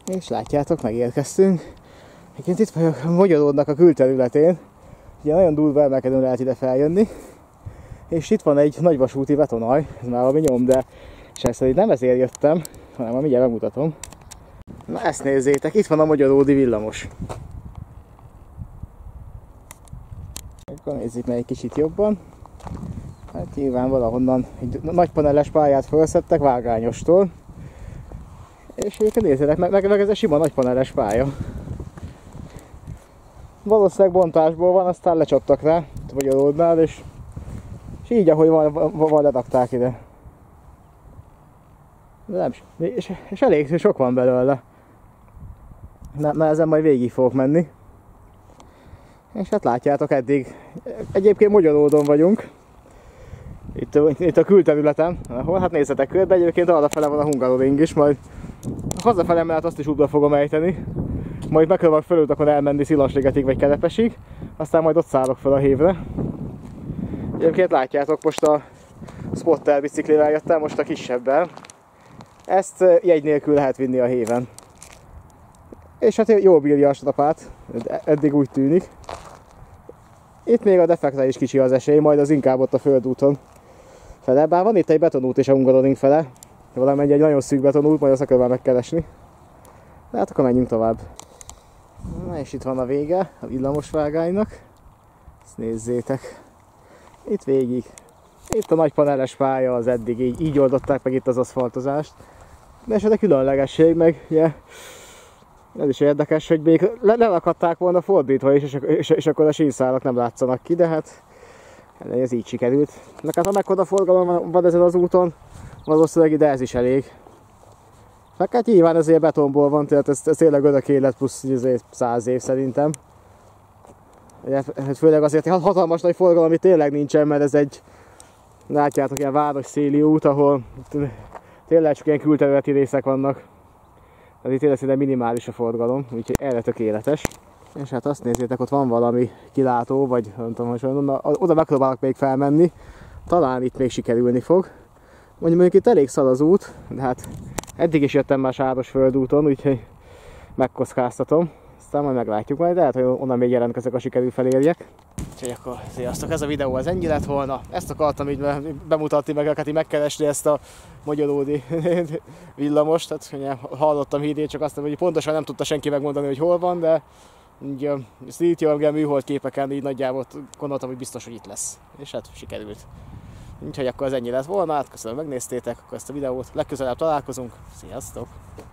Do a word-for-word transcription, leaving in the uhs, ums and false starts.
És látjátok, megérkeztünk. Egyébként itt vagyok a Magyaródnak a külterületén. Ugye nagyon durva emelkedőn lehet ide feljönni. És itt van egy nagyvasúti betonaj, ez már valami nyom, de és szerint nem ezért jöttem, hanem már mindjárt megmutatom. Na ezt nézzétek, itt van a magyaródi villamos. Akkor nézzük meg egy kicsit jobban. Hát nyilván valahonnan egy nagy paneles pályát felszettek Vágányostól. És őket nézzétek, meg, meg, meg ez egy sima nagy paneles pálya. Valószínűleg bontásból van, aztán lecsaptak rá, a Magyaródnál, és, és így ahogy van, van, van ledakták ide. De nem, és, és elég sok van belőle. Na, na ezen majd végig fogok menni. És hát látjátok, eddig egyébként Magyaródon vagyunk. Itt, itt a külterületen, ahol hát nézzetek körbe, egyébként arrafele van a Hungaroring is, majd hazafele mellett azt is útba fogom ejteni. Majd megpróbálok fölültakon elmenni Szilasligetig vagy Kerepesig, aztán majd ott szállok fel a hévre. Egyébként látjátok, most a spotter biciklivel jöttem, most a kisebbel. Ezt jegy nélkül lehet vinni a héven. És hát jól bírja a strapát, eddig úgy tűnik. Itt még a defektre is kicsi az esély, majd az inkább ott a földúton fele. Bár van itt egy betonút és a Hungaroring fele. Valamennyi egy nagyon szűk betonút, majd azt kell megkeresni. De hát akkor menjünk tovább. Na és itt van a vége a villamosvágánynak. Ezt nézzétek. Itt végig. Itt a nagy paneles pálya az eddig, így, így oldották meg itt az aszfaltozást. De ez a különlegesség, meg ugye, ez is érdekes, hogy még lelakadták volna fordítva is, és, és, és akkor a sínszálak nem látszanak ki, de hát ez így sikerült. Meg hát amekkora forgalom van ezen az úton, valószínűleg ide ez is elég. Meg hát nyilván azért betonból van, tehát ez, ez tényleg örök élet plusz száz év szerintem. Főleg azért egy hatalmas nagy forgalom itt tényleg nincsen, mert ez egy, látjátok, ilyen városszéli út, ahol tényleg csak ilyen külterületi részek vannak. Tehát itt tényleg szinte minimális a forgalom, úgyhogy erre tökéletes. És hát azt nézzétek, ott van valami kilátó, vagy nem tudom, hogy oda, oda megpróbálok még felmenni. Talán itt még sikerülni fog. Mondjuk mondjuk itt elég szar az út, de hát eddig is jöttem már sáros földúton, úgyhogy megkockáztatom. Aztán majd meglátjuk majd, de lehet, hogy onnan még jelentkezek, a sikerül felérjek. Úgyhogy akkor sziasztok, ez a videó az ennyi lett volna. Ezt akartam így bemutatni, meg akár így megkeresni ezt a magyaródi villamost. Tehát hallottam hírét, csak azt mondom, hogy pontosan nem tudta senki megmondani, hogy hol van, de így szítjolgál műhold képeken így nagyjából gondoltam, hogy biztos, hogy itt lesz. És hát sikerült. Úgyhogy akkor ez ennyi lett volna, hát köszönöm, megnéztétek akkor ezt a videót. Legközelebb találkozunk, sziasztok!